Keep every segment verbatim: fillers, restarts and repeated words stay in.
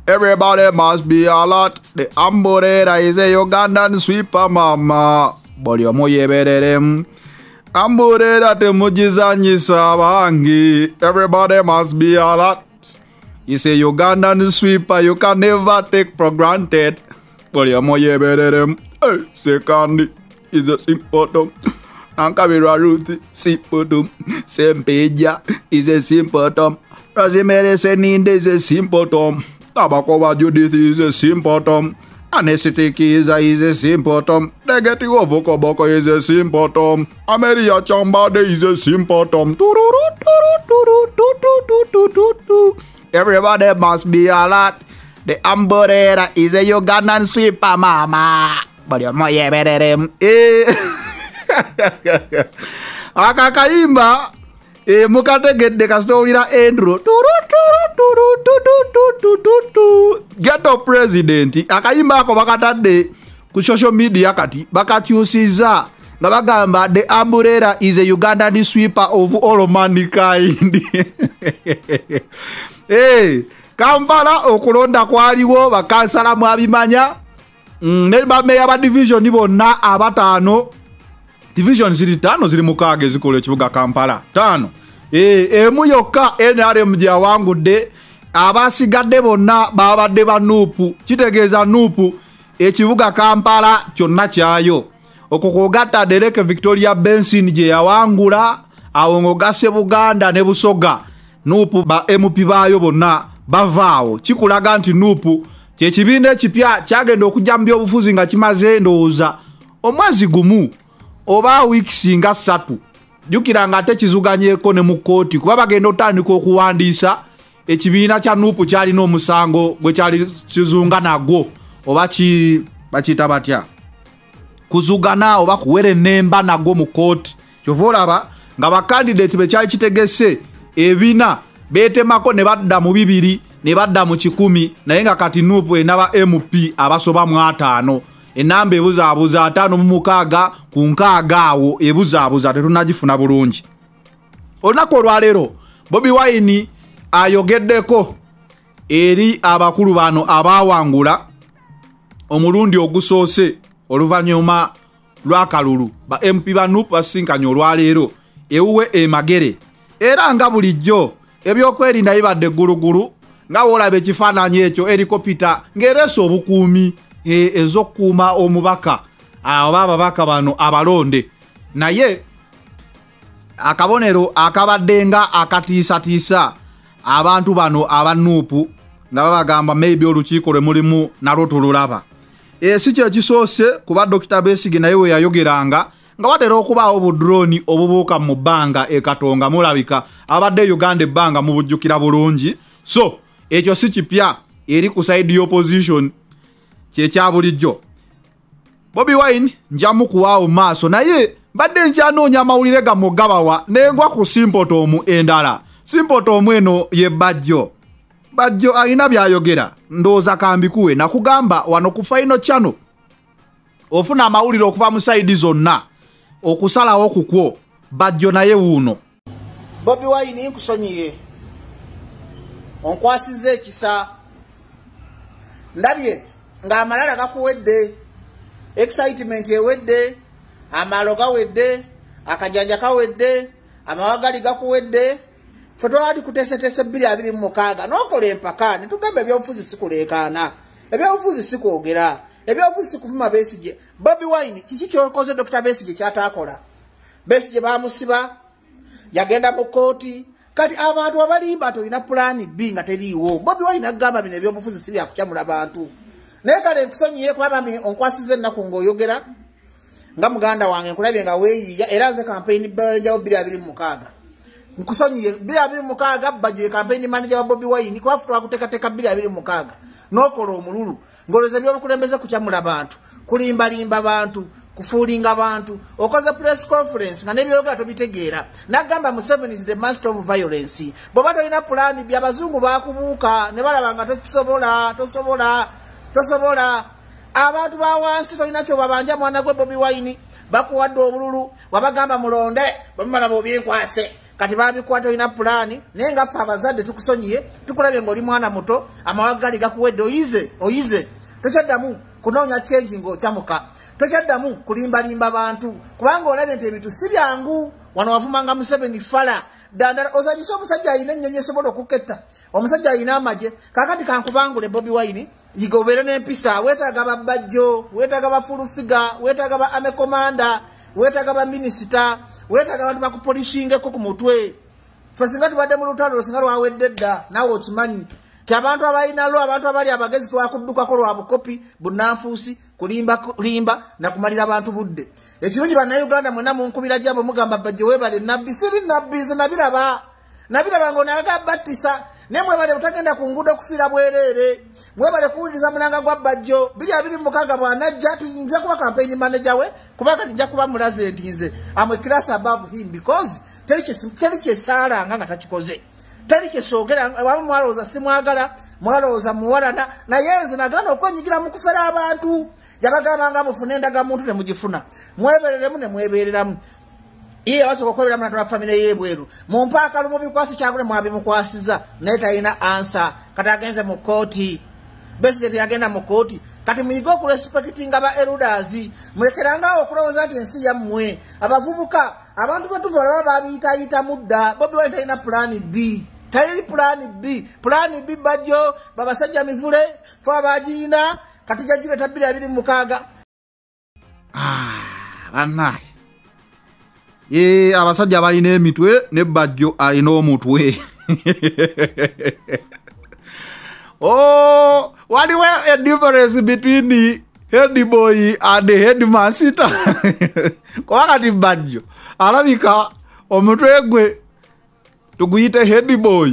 Everybody must be alert. The Amborera is a Ugandan sweeper mama. Body moyeberem. Amborera temujizanyi sabangi. Everybody must be alert. He's a Ugandan sweeper you can never take for granted. Body moyeberem. Hey, second is a simple. Ankabira Ruth, simple. Sempeja is a simple. Rosemary Seninde is a simple. Tabakova Judith is a symptom. Anesthetic is a, is a symptom. Negative Vokoboko is a symptom. Ameria Chambade is a symptom. Everybody must be alert. The Amborera is a Ugandan sweeper mama. But you're more yeah better than Akakaimba. E mukate get the Castorina Andrew. Get up president. Akaimba ko bakatade ku social media kati bakakyusiza nga bagamba the Amborera is a Ugandan sweeper of all mankind. Hey, Kampala okulonda kwaliwo bakansala mu abimanya. Mm, ne bameya ba division bonna abatano. Division ziri tano ziri mukage zikole kibuga Kampala. Tano. Eh emu yokka N R M J awangudde abasigadde bonna babadde ba nuupu. Kitegeeza nuupu ekibuga Kampala kyonna kyayo. Okokogatta Derek Victoria Benson je yawangula awongo gase Buganda ne Busoga. Nuupu ba M P bayo bonna bavaawo. Kikulaga nti nuupu kye kibiina ekipya kyagenda okujjambya obufuzi nga kimaze ndowooza omwezi gumu oba weeks nga ssatu. Jukira nga ate kizuganyeko ne mu kooti kuba bagenda otandika okuwandiisa ekibiina kya nuupu kyalina omusango gwe kyali kizunga nagwo oba ki bakiyita batya kuzugana oba kuwera ennemba nagwo mu kooti. Kyova olaba nga bakandidate be kyali kitegese ebina beetemako ne badda mu bibiri ne badda mu kikumi naye nga kati nuupu enaba M P abasoba mu ataano. Enamba ebuzaabuza ataano mu mukaaga ku nkaaga awo ebuzaabuza tetunagifuna bulungi. Olunaku olwaleero Bobi Wine ayogeddeko eri abakulu bano abawangula omulundi ogusoose oluvannyuma lw'akalulu ba M P ba nuupu basinkanye olwaleero ewuwe emagere. Era nga bulijjo ebyokwerinda bibadde gulugulu nga wolaba ekifaananyi ekyo helikopita ng'ereese obukuumi e, ez'okukuuma omubaka oba ababaka bano abalonde. Naye akabonero akabadde nga akatiisatiisa abantu bano abanuupu nga babagamba maybe olukiiko lwe mulimu nalwo tululaba. E, si kye kisoose kuba Dokita Besigye naye we yayogeranga nga watera okubaawo obudroni obubuuka mu bbanga e Katonga mulabika abadde Uganda ebbanga mu bujjukira bulungi. So ekyo si kipya eri ku side y'opposition kyekya bulijjo. Bobi Wine njamu kuwaawo maaso naye badde nkyanoonya amawulire gamugabawa negwa ku Simpotomu endala. Simpotomu eno ye Bajjo. Bajjo alina byayogera ndooza kambikuwe nakugamba wano ku Final Channel ofuna amawulire okuva mu side zonna okusalawo kukwo Bajjo naye wuuno. Bobi Wine nkusonyiye onkwasize ekisa ndabye nga amalala gakuwedde excitement ewedde amalo gawedde akajanja kawedde amawagali gakuwedde fe twali kutesetese bbiri abiri mu mukaaga n'okola empaka ne tugamba ebyobufuzi sikuleekaana ebyobufuzi sikwogera ebyobufuzi sikuvuma Besigye. Bobi Wine kiki kyokoze Dokita Besigye kyataakola? Besigye bamusiba yagenda mu kooti kati abantu abalimba tolina pulaani B nga teriiwo. Bobi Wine agamba bino ebyobufuzi si byakukyamula bantu. Naye kale nkusonyiye kuba bami onkwasiza ennaku ng'oyogera nga muganda wange nkulabye nga weeyiiya era nze campaign manager bbiri abiri mu mukaaga. Nkusonyiye bbiri abiri mu mukaaga Bajjo ye campaign manager wa Bobi Wine kuba ffe twakuteekateeka bbiri abiri mu mukaaga n'okola omululu ng'olowooza ebyobukulembeze kukyamula bantu kulimbalimba bantu kufuulinga abantu okoze press conference nga n'ebyogera tobitegeera n'agamba Museveni is the master of violence. Bw'oba tolina pulaani by'abazungu baakubuuka ne balaba nga tosobola tosobola tosobola abantu ba wansi tolina kyobabanja mwana gwe Bobi Wine bakuwadde obululu wabagamba mulonde bamala bobyenkwase kati babikwata olina pulaani naye nga ffe abazadde tukusonyiye tukulabye ng'oli mwana muto amawagali gakuwedde oyize oyize tokyaddamu kunoonya change ng'okyamuka tokyaddamu kulimbalimba bantu kubanga olabye nti ebintu si byangu wano wavumanga Museveni fala dandala ozanyisa omusajja alina ennyonyi esobola okuketta omusajja alina amagye kakati kankubangule Bobi Wine yigobeere n'empisa weetaaga babbajjo weetaaga bafulufiga weetaaga ba ame komanda weetaaga ba minisita weetaaga abantu bakupolishingeko ku mutwe ffe singa tubadde mu lutalo singa lwawedde dda naawe okimanyi ti abantu abalinalo abantu abali abagezi twakuddukako lwa bukopi bunnanfuusi kulimba kulimba na kumalira abantu budde ekirungi bannayuganda mwena munkubira jabo mugamba bajje webale nabbi siri nabbi ze nabiraba nabiraba ng'onaga battisa ne mwebale butagenda ku nguudo kufiira bwereere mwebale kuwuliriza mulanga gwa bajjo biri abiri mukaaga bwanajja tuyinza kuba campaign manager we kuba kati nja kuba mulaze nti nze amwe class above him because teri kyesaalanga nga takikoze teri kyesogera abamu mwalowooza simwagala mwalowooza muwalana naye nze nagana okwenyigira mu kufera abantu yabagambanga mufune endaga muntu ne mugifuna mwebereremu ne mwebereramu iye basoko kwebera mwana family yebweru mumpaka lumu bikwasi kyagule mwabi mukwasiza naye talina answer kati agenze mu kooti besi yagenda mu kooti kati muyigo ku respectinga ba elders mwekeranga okulowooza nti ensi yammwe abavubuka abantu betuva baba babiyitayita mudda Bobi Wine talina plan B tayiri plan B plan B bajjo babasajja mivule fo abagirina kati jajire tabiri abiri mukaaga ah bannaaye ye abasajja balina emitwe ne bajjo alina omutwe oh what is a difference between the head boy and the head master kwa kati bajjo alabika omutwe gwe tuguyite head boy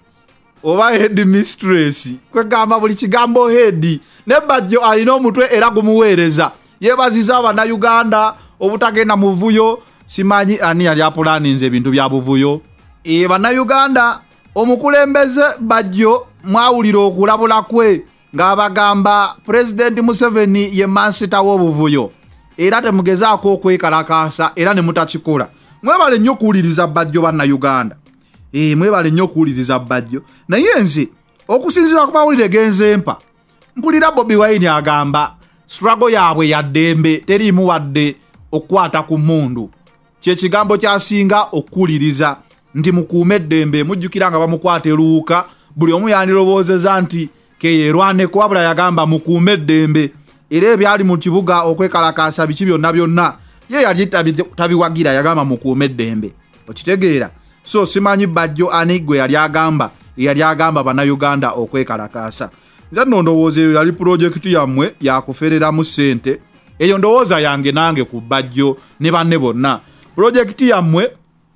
oba head mistress kwe gamba buli kigambo head ne bajjo alina omutwe era gumuweereza yebaziza abana Uganda obutagenda muvuyo simanyi ani yali apulaninze ebintu bya buvuyo e bana Uganda omukulembeze bajjo mwawulira okulabula kwe ng'abagamba President Museveni ye mansita w'obuvuyo era temugezaako okwekalakaasa era ne mutakikola mwebale nnyo okuwuliriza bajjo banna Uganda e mwebale nnyo okuwuliriza bajjo naye nze okusinziira ku mawulire genzempa mpulira Bobi Wine agamba struggle yaabwe ya ddembe teriimu wadde okukwata ku mmundu kyekigambo kyasinga okuwuliriza nti mukuume eddembe mujjukira nga bamukwata eruuka buli omu yandiroboozeza nti keyerwaneko wabula yagamba mukuume eddembe era ebyali mu kibuga okwekalakaasa biki byonna byonna ye yali tabiwagira yagamba mukuume eddembe okitegeera so simanyi bajjo ani gwe yali agamba yali agamba bannayuganda okwekalakaasa nze nno ndowooza eyo yali pulojekiti yammwe yakufereramu ssente eyo ndowooza yange nange ku bajjo ne banne bonna pulojekiti yammwe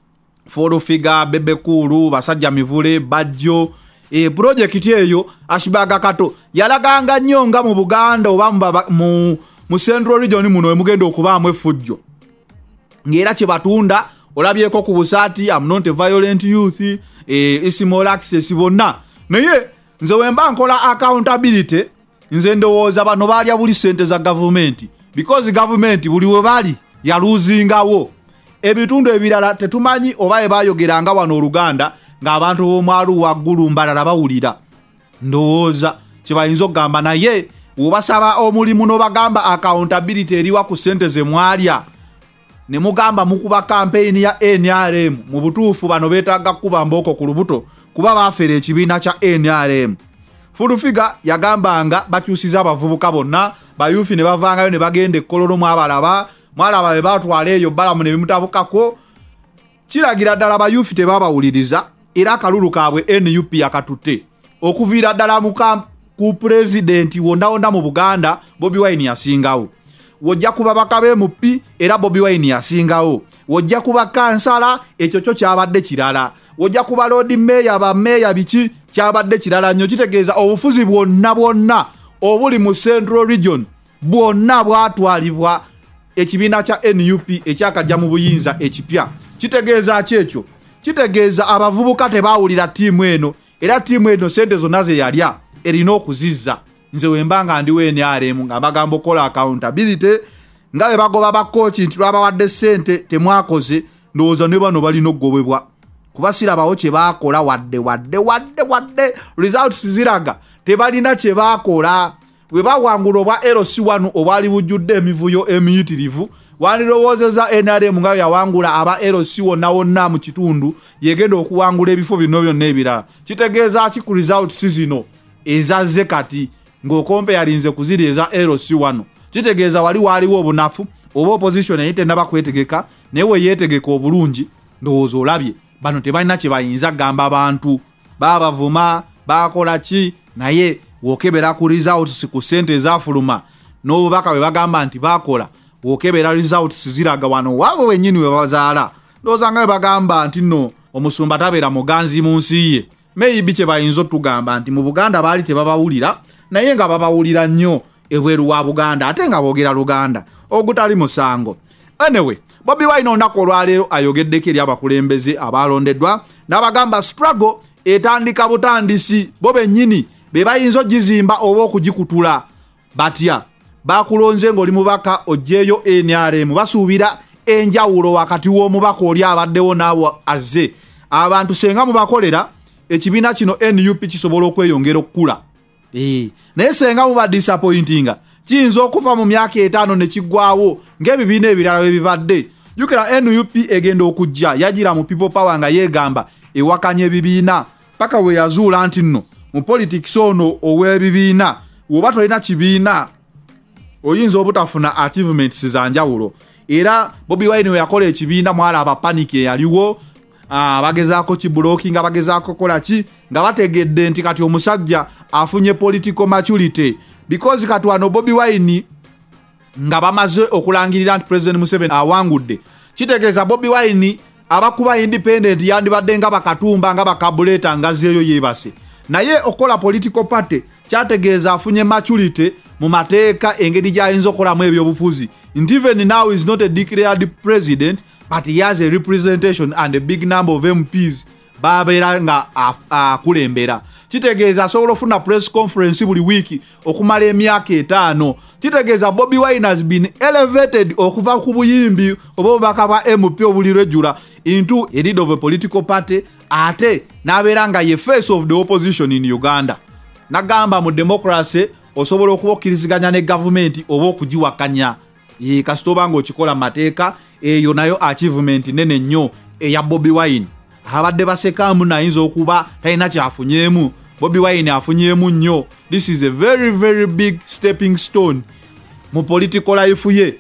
folufiga bebekulu basajja mivule bajjo e pulojekiti eyo Ashibaga Kato yalaganga nnyo nga mu Buganda oba mu mu Central Region muno emugenda okubaamu effujjo ng'era kye batunda olabyeko ku busaati am not a violent youth e small access bonna naye nze wemba nkola accountability nze ndowooza bano baalya buli sente za government because government buli we bali yaluzingawo ebitundu ebirala tetumanyi oba ebayogeranga wano Oluganda ng'abantu b'omwalu waggulu mbalala bawulira ndowooza kyebayinza okugamba naye obasaba omulimu n'obagamba accountability eriwa ku ssente ze mwalya ne mugamba mukuba campaign ya N R M mu butuufu bano beetaaga kuba mboko ku lubuto kuba baafera ekibiina kya N R M Fulufiga yagambanga bakyusiza abavubuka bonna bayufi ne bavangayo ne bagenda ekkololo mu abalaba mwalaba be batwala eyo balamu ne bimutabukako kiragira ddala bayufi tebabawuliriza era akalulu kaabwe N U P yakatutte okuviira ddala ku pulezidenti wonna wonna mu Buganda Bobi Wine yasingawo wojja kuba bakabe M P era Bobi Wine yasingawo wojja kuba kansala ekyo kyo kyabadde kirala wojja kuba Lord Mayor ba Mayor biki kyabadde kirala nnyo kitegeeza obufuzi bwonna bwonna obuli mu Central Region bwonna bwatwalibwa ekibiina kya N U P ekyakajja mu buyinza ekipya kitegeeza kyekyo kitegeeza abavubuka tebawulira tiimu eno era tiimu eno sente zonna ze yalya erina okuzizza nze wembanga ndi we N R M nga bagambo kola accountability nga bagoba ba coach nti lwabawadde sente temwakoze ndowooza ne bano balina okugobebwa kuba sirabawo kye baakola wadde wadde wadde wadde results ziraga tebalina kye baakola we bawangula obwa L C one obwali bujjudde emivuyo emiyitirivu wandirowoozeza N R M nga yawangula aba L C wonna wonna mu kitundu yegenda okuwangula ebifo bino byonna ebirala kitegeeza ki ku results zino ezazze kati ng'okompe yalinze kuziri eza L C one kitegeeza wali waliwo obunafu oba opposition eyite naba kwetegeka newe yetegeka obulungi ndowooza olabye bano tebalina kye bayinza gamba abantu babavuma bakola ki naye wokebera ku results ku sente ezafuluma n'obubaka bwe bagamba nti bakola wokebera results ziraga wano wabo wennyini we bazaala ndowooza nga bagamba nti nno omusumba tabeera muganzi mu nsi ye maybe kye bayinza otugamba nti mu Buganda baali tebabawulira naye nga babawulira nnyo ebweru wa Buganda ate nga boogera Luganda ogutali musango. Anyway, Bobi Wine olunaku olwaleero ayogeddeko eri abakulembeze abalondeddwa n'abagamba struggle etandika butandisi bo bennyini be bayinza ogizimba oba okugikutula batya bakulonze ng'oli mubaka oggyeyo N R M basuubira enjawulo wakati w'omubaka oli abaddewo n'abo azze abantu senga mubakolera ekibiina kino N U P kisobola okweyongera okukula eh naye senga muba disappointinga kiyinza okuva mu myaka etaano ne kiggwawo ng'ebibiina ebirala bwe bibadde jukira N U P egenda okujja yagira mu people power nga yeegamba ewakanya ebibiina paka we yazuula nti nno mu politics ono ow'ebibiina woba tolina kibiina oyinza obutafuna achievements za njawulo era Bobi Wine we yakola ekibiina mwala aba panic eyaliwo abagezaako kiblocking abagezaako kola ki nga bategedde nti kati omusajja afunye political maturity because kati wano Bobi Wine nga bamaze okulangirira nti President Museveni awangudde kitegeeza Bobi Wine abakuba independent yandibadde nga bakatumba nga bakabuleta ngazeeyo yebase naye okola political party kyategeeza afunye maturity mu mateeka engeri gy'ayinza okolamu ebyobufuzi nti even now is not a declared president but he has a representation and a big number of M Ps babeera nga akulembera kitegeeza asobola ofuna press conference buli wiki okumala emyaka etaano kitegeeza Bobi Wine has been elevated okuva ku buyimbi oba obubaka bwa M P obulirejjula into a leader of a political party ate n'abeera nga ye face of the opposition in Uganda nagamba mu democracy osobola okuba okkiriziganya ne government oba okugiwakanya kasitoba nga okikola mateeka eyo nayo achievement nene nnyo eya Bobi Wine abadde basekamu nayinza okuba talina kyafunyeemu Bobi Wine afunyeemu nnyo this is a very very big stepping stone mu political life ye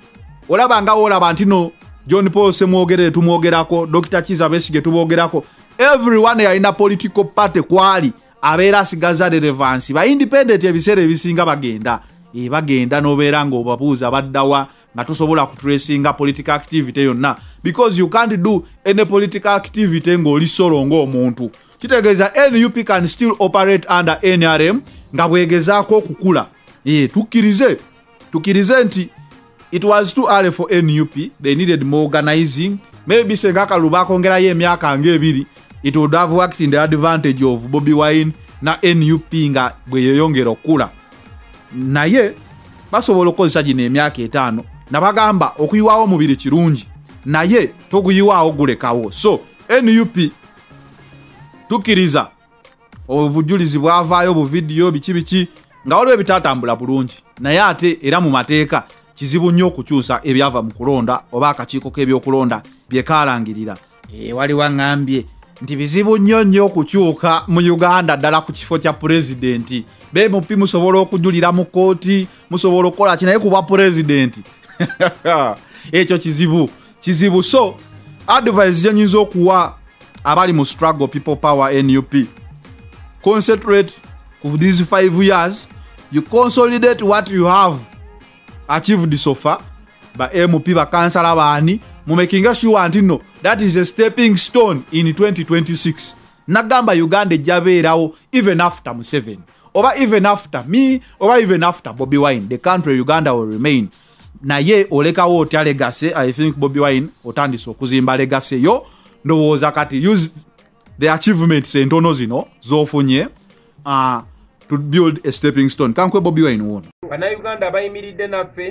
olaba nga olaba ntino John Paul semwogere tumwogerako Doctor Kiza Besigye tuboogerako everyone yalina political party kwali abeera asigaza relevance ba independent ebiseera ebisinga bagenda e bagenda nobeera nga obabuuza baddawa nga tosobola kutracinga political activity yonna because you can't do any political activity ng'oli solo ng'omuntu kitegeeza N U P can still operate under N R M nga bwegezaako okukula e tukkirize tukkirize nti it was too early for N U P they needed more organizing maybe senga Kaluba akongerayo emyaka ng'ebiri it would have worked in the advantage of Bobi Wine na N U P nga bwe yeyongera okula naye basobola okukozesa gino emyaka etaano nabagamba okuyiwaawo omubiri kirungi naye toguyiwaawo gulekawo so N U P tukkiriza obujulizi bwavaayo bu video biki biki nga waliwo ebitatambula bulungi naye ate era mu mateeka kizibu nnyo okukyusa ebyava mu kulonda oba akakiiko k'ebyokulonda byekaalangirira e waliwo aŋŋambye nti bizibu nnyo nnyo okukyuka mu Uganda ddala ku kifo kya pulezidenti be M P musobola okujulira mu kooti musobola okukola kinaye kuba pulezidenti ekyo kizibu kizibu so advice gyenyinza okuwa abali mu struggle people power N U P concentrate for these five years you consolidate what you have achieved so far ba M P bakansala baani mu making sure nti no that is a stepping stone in twenty twenty-six nagamba Uganda ejjabeerawo even after Museveni oba even after me oba even after Bobi Wine the country Uganda will remain naye olekawo otya legacy I think Bobi Wine otandise okuzimba legacy yo ndowooza kati use the achievements entono zino zofunye uh, to build a stepping stone kankwe Bobi Wine wona bana Uganda bayimiridde naffe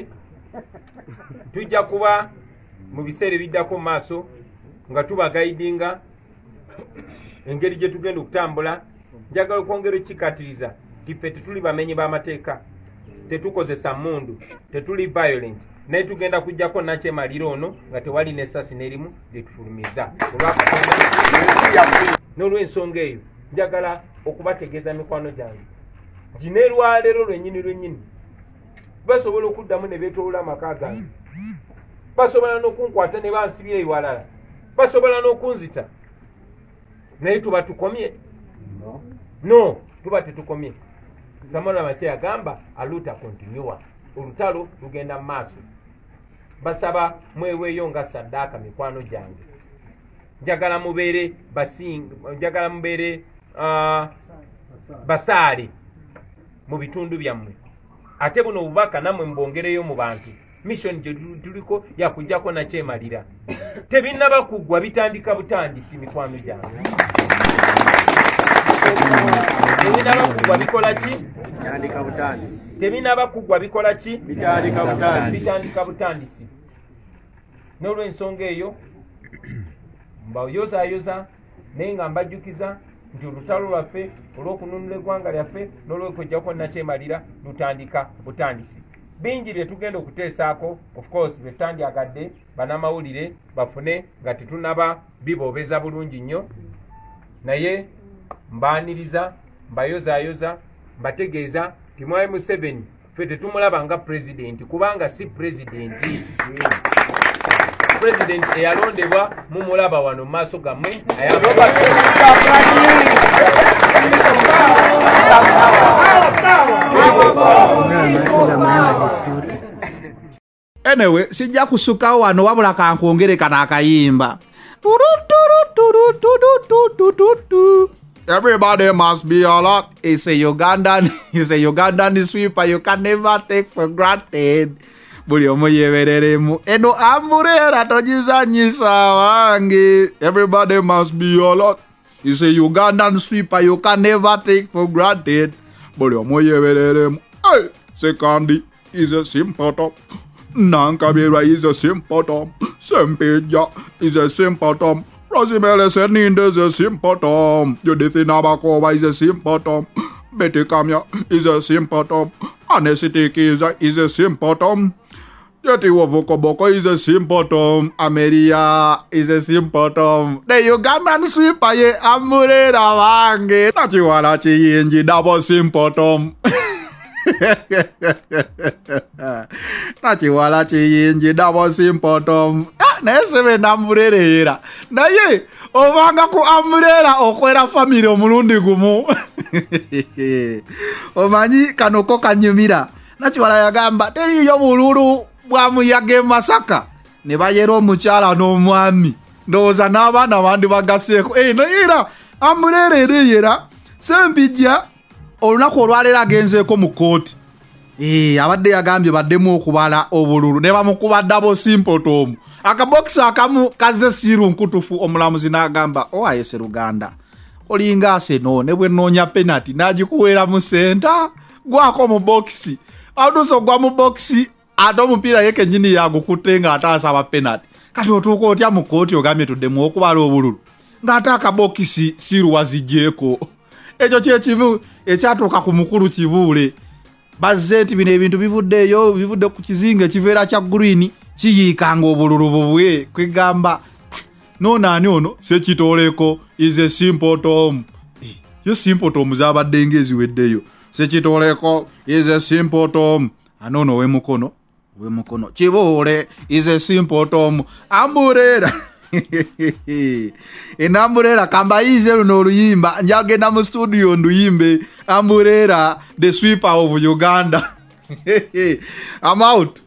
tujja kuba mu biseera ebiddako maaso nga tuba guidinga engeri gye tugenda okutambula njagala okwongera okikikatiriza tiffe tetuli bamenyi b'amateeka tetukozesa mundu tetuli violent naye tugenda kujjako nakyemalira ono nga tewali nesasi n'erimu lyetufulumiza olwakatonda n'olwensonga eyo njagala okubategeeza mikwano gyange gineerwaleero lwennyini lwennyini basobola okuddamu ne beetolola amaka gange basobola n'okunkwata ne bansibya ewalala basobola n'okunzita naye tuba tukomye no tuba tetukomye Samuel Mache agamba aluta continua olutalo lugenda maaso basaba mweweeyo nga saddaaka mikwano gyange njagala mubeere basinga njagala mubeere uh, basaale mu bitundu byammwe ate buno obubaka nammwe mbongereyo mu bantu mission gye tuliko yakujjako nakyemalira tebinnaba kuggwa bitandika butandisi mikwano gyange tebinnaba kuggwa bikola ki bitandika butandisi tebinnaba kuggwa bikola ki bitandika butandisi bitandika butandisi n'olwensonga eyo mbayozayoza naye nga mbajjukiza nti olutalo lwaffe olw'okununula eggwanga lyaffe n'olw'okujjako nakyemalira lutandika butandisi bingi bye tugenda okuteesaako of course bye tutandyagadde bannamawulire bafune nga tetunaba biboobeza bulungi nnyo naye mbaaniriza mbayozayoza mbategeeza ti Mwai Museveni ffe tetumulaba nga pulezidenti kubanga si pulezidenti pulezidenti eyalondebwa mumulaba wano mu maaso gammwe anyway sijja kusukawo wano wabula kankwongere kana akayimba. Everybody must be alert. It's a Ugandan, it's a Ugandan sweeper you can never take for granted. Buli omu yebereremu eno amburera togizanyisa wange. Everybody must be alert. It's a Ugandan sweeper you can never take for granted. Buli omu yebereremu. Hey, Sekandi is a symptom. Nankabira is a symptom. Sempeja is a symptom. Rosimele Seninda is a symptom. Judith Nabakova is a symptom. Betty Kamya is a symptom. Anesthetic is a, is a symptom. Yeti Wovokoboko is a symptom. Ameria is a symptom. The Ugandan sweeper ye amurera wange. Nachiwala chiyinji double symptom. Nachiwala chiyinji double symptom. Nesebe namurerera naye ovanga ku amurera okwera family omulundi gumu omanyi kanoko kanyumira nachiwala yagamba teriyo bululu bwa muyage Masaka ne bayera omukyala n'omwami ndowooza n'abaana bandi bagaseeko eh naye amurerera yera sembijja olunaku olwaleero agenzeeko mu kooti eh abadde yagambye baddemu okubala obululu ne bamukuba double symptom. Akabox akamu kaze siru nkutufu omulamuzi n'agamba o ayese Luganda olinga aseno ne bwe nonya penalty nagikuwera mu center gwako mu box aduso gwa mu box ado mupira yeke nyini yagukutenga atasa aba penalty kati otuko otya mu kooti ogambye tuddemu okubala obululu ngata akabox siru wazijeko ekyo kye kivu ekyatuka ku mukulu kibule bazeti bino ebintu bivuddeyo bivudde ku kizinga kiveera kya green kiyikanga obululu bubwe kwegamba nonani ono sekitoleko is a symptom. Yo symptom zabadde ngezi weddeyo sekitoleko is a symptom. Anono we mukono we mukono kibule is a symptom. Amburera enamburera kamba ize luno oluyimba njagenda mu studio nduyimbe Amburera the sweeper of Uganda. I'm out.